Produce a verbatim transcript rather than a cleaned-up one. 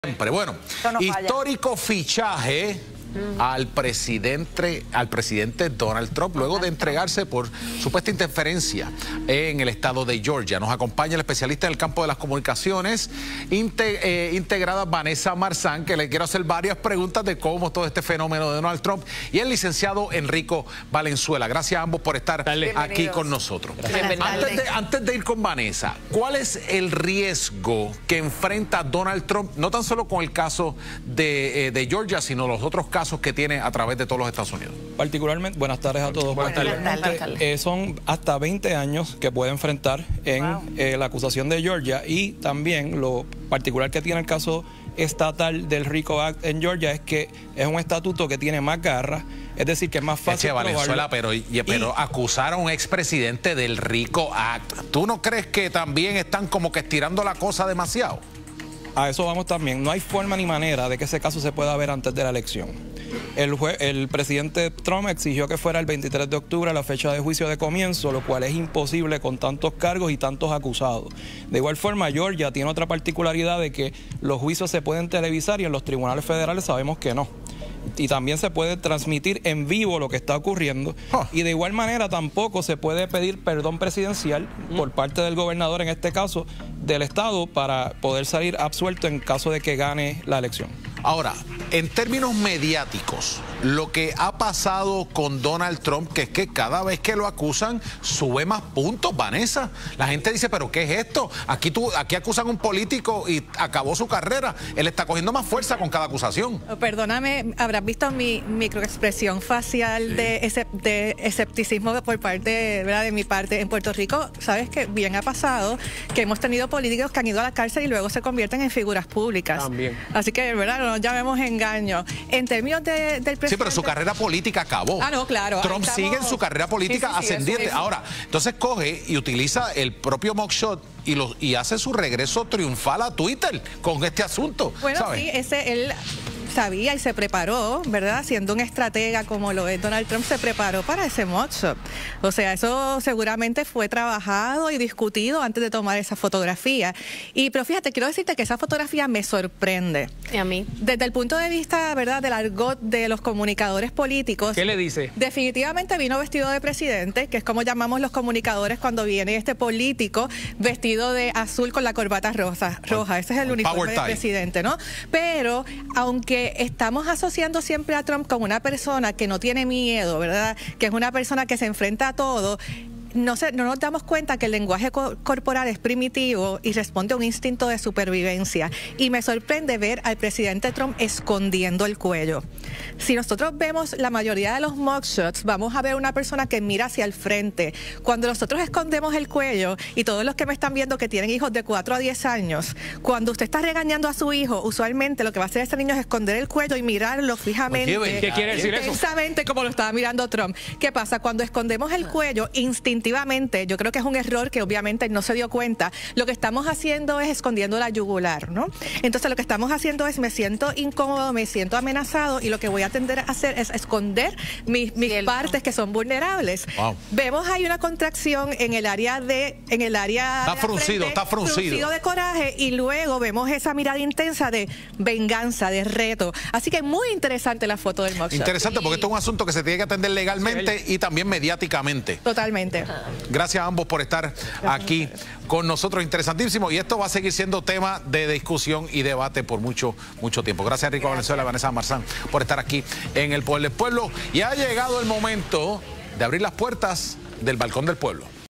Siempre. Bueno, no histórico fichaje uh-huh. al presidente al presidente Donald Trump luego de entregarse por supuesta interferencia en el estado de Georgia. Nos acompaña el especialista en el campo de las comunicaciones inte, eh, integradas, Vanessa Marzán, que le quiero hacer varias preguntas de cómo todo este fenómeno de Donald Trump, y el licenciado Enrico Valenzuela. Gracias a ambos por estar aquí con nosotros. Antes de, antes de ir con Vanessa, ¿cuál es el riesgo que enfrenta Donald Trump, no tan solo con el caso de, eh, de Georgia, sino los otros casos que tiene a través de todos los Estados Unidos? Particularmente, buenas tardes a todos. Buenas tardes. Buenas tardes. Eh, son hasta veinte años que puede enfrentar en wow. eh, la acusación de Georgia, y también lo particular que tiene el caso estatal del RICO Act en Georgia es que es un estatuto que tiene más garras, es decir, que es más fácil Eche, Valenzuela, pero, y, pero y, acusar a un expresidente del RICO Act, ¿tú no crees que también están como que estirando la cosa demasiado? A eso vamos también. No hay forma ni manera de que ese caso se pueda ver antes de la elección. El, el presidente Trump exigió que fuera el veintitrés de octubre la fecha de juicio de comienzo, lo cual es imposible con tantos cargos y tantos acusados. De igual forma, Georgia tiene otra particularidad de que los juicios se pueden televisar y en los tribunales federales sabemos que no. Y también se puede transmitir en vivo lo que está ocurriendo. Oh. Y de igual manera tampoco se puede pedir perdón presidencial mm. por parte del gobernador, en este caso del estado, para poder salir absuelto en caso de que gane la elección. Ahora, en términos mediáticos, lo que ha pasado con Donald Trump, que es que cada vez que lo acusan, sube más puntos, Vanessa. La gente dice, ¿pero qué es esto? Aquí, tú, aquí acusan a un político y acabó su carrera. Él está cogiendo más fuerza con cada acusación. Perdóname, habrás visto mi microexpresión facial sí. de, ese, de escepticismo por parte, ¿verdad? de mi parte. En Puerto Rico, sabes que bien ha pasado que hemos tenido políticos que han ido a la cárcel y luego se convierten en figuras públicas. También. Así que, ¿verdad? No nos llamemos engaño. En términos de, del presidente... Sí, pero su carrera política acabó. Ah, no, claro. Trump estamos... sigue en su carrera política sí, sí, sí, ascendiente. Eso, eso. Ahora, entonces coge y utiliza el propio mugshot y, lo, y hace su regreso triunfal a Twitter con este asunto. Bueno, ¿sabes? sí, ese él sabía y se preparó, ¿verdad? Siendo un estratega como lo es Donald Trump, se preparó para ese mugshot. O sea, eso seguramente fue trabajado y discutido antes de tomar esa fotografía. Y, pero fíjate, quiero decirte que esa fotografía me sorprende. Y a mí. Desde el punto de vista, ¿verdad?, del argot de los comunicadores políticos. ¿Qué le dice? Definitivamente vino vestido de presidente, que es como llamamos los comunicadores cuando viene este político vestido de azul con la corbata rosa. roja. Ese es el uniforme del presidente, ¿no? Pero, aunque estamos asociando siempre a Trump como una persona que no tiene miedo, ¿verdad?, que es una persona que se enfrenta a todo, No, se, no nos damos cuenta que el lenguaje co corporal es primitivo y responde a un instinto de supervivencia. Y me sorprende ver al presidente Trump escondiendo el cuello. Si nosotros vemos la mayoría de los mugshots, vamos a ver una persona que mira hacia el frente. Cuando nosotros escondemos el cuello, y todos los que me están viendo que tienen hijos de cuatro a diez años, cuando usted está regañando a su hijo, usualmente lo que va a hacer ese niño es esconder el cuello y mirarlo fijamente. Oye, ¿qué quiere decir eso? Intensamente, como lo estaba mirando Trump. ¿Qué pasa? Cuando escondemos el cuello, instintivamente, yo creo que es un error que obviamente no se dio cuenta. Lo que estamos haciendo es escondiendo la yugular, ¿no? Entonces lo que estamos haciendo es me siento incómodo, me siento amenazado, y lo que voy a tender a hacer es esconder mis, mis partes que son vulnerables. Wow. Vemos ahí una contracción en el área de en el área está de fruncido, frente, está fruncido. fruncido de coraje, y luego vemos esa mirada intensa de venganza, de reto. Así que muy interesante la foto del mugshot. Interesante, porque esto es un asunto que se tiene que atender legalmente y también mediáticamente. Totalmente. Gracias a ambos por estar aquí con nosotros, interesantísimo, y esto va a seguir siendo tema de discusión y debate por mucho, mucho tiempo. Gracias, Enrico Valenzuela, Vanessa Marzán, por estar aquí en El Poder del Pueblo, y ha llegado el momento de abrir las puertas del Balcón del Pueblo.